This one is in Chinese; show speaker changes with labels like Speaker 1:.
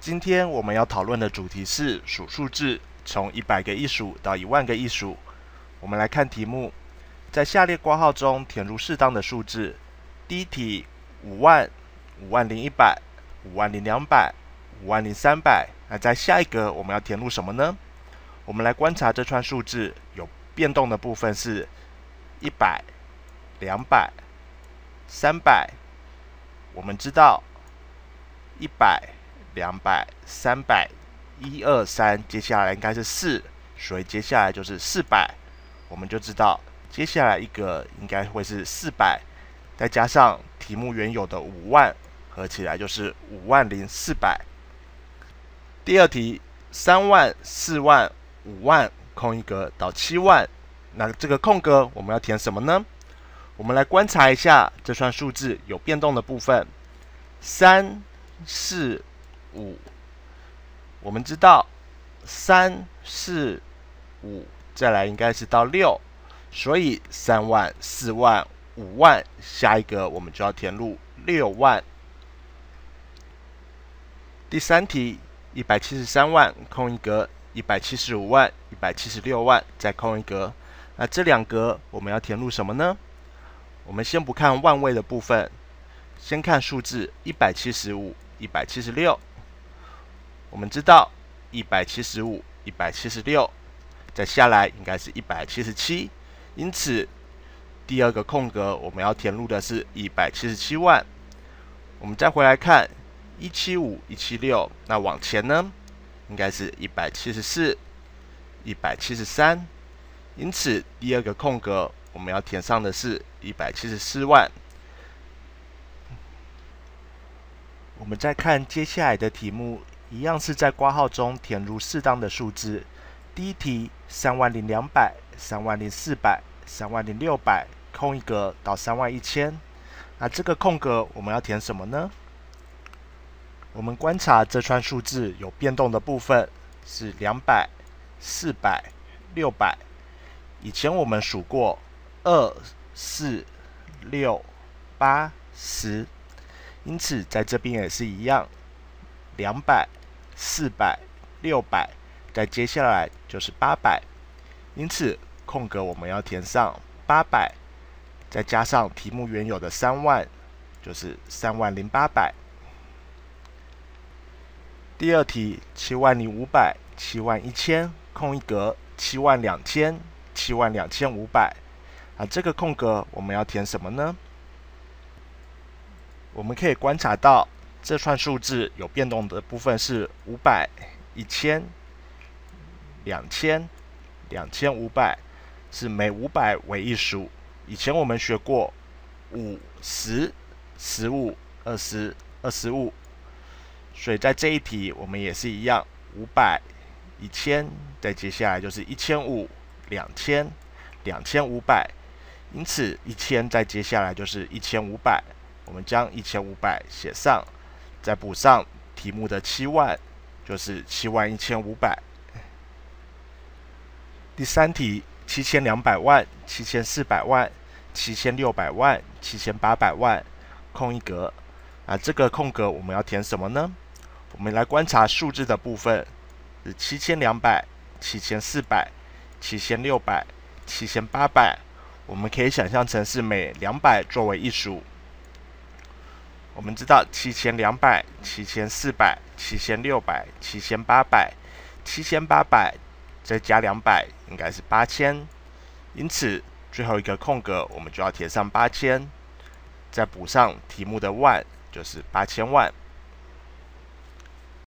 Speaker 1: 今天我们要讨论的主题是数数字，从100个一数到1万个一数。我们来看题目，在下列括号中填入适当的数字。第一题5万、50100、50200、50300。那在下一格我们要填入什么呢？我们来观察这串数字，有变动的部分是100、200、300。我们知道100、200、300、1、2、3，接下来应该是4，所以接下来就是400。我们就知道接下来一个应该会是400，再加上题目原有的5万，合起来就是50400。第二题3万、4万、5万空一格到7万，那这个空格我们要填什么呢？我们来观察一下这串数字有变动的部分，3、4、5。我们知道3、4、5，再来应该是到6，所以3万、4万、5万，下一个我们就要填入6万。第三题173万空一格，175万、176万，再空一格。那这两格我们要填入什么呢？我们先不看万位的部分，先看数字175、176。我们知道175、176，再下来应该是177，因此第二个空格我们要填入的是177万。我们再回来看175、176，那往前呢，应该是174、173，因此第二个空格我们要填上的是174万。我们再看接下来的题目，一样是在括号中填入适当的数字。第一题30200、30400、30600，空一格到31000。那这个空格我们要填什么呢？我们观察这串数字有变动的部分是200、400、600。以前我们数过2、4、6、8、10，因此在这边也是一样，200、400、600，再接下来就是800，因此空格我们要填上800，再加上题目原有的3万，就是30800。第二题70500、71000，空一格72000、72500。这个空格我们要填什么呢？我们可以观察到这串数字有变动的部分是500、1000、2000、2500，是每500为一数。以前我们学过5、10、15、20、25，所以在这一题我们也是一样，500、1000，再接下来就是1500、2000、2500，因此1000再接下来就是1500。我们将1500写上，再补上题目的7万，就是71500。第三题7200万、7400万、7600万、7800万，空一格。这个空格我们要填什么呢？我们来观察数字的部分是7200、7400、7600、7800。我们可以想象成是每200作为一数。我们知道7200、7400、7600、7800、7800再加200应该是8000，因此最后一个空格我们就要填上8000，再补上题目的万，就是8000万。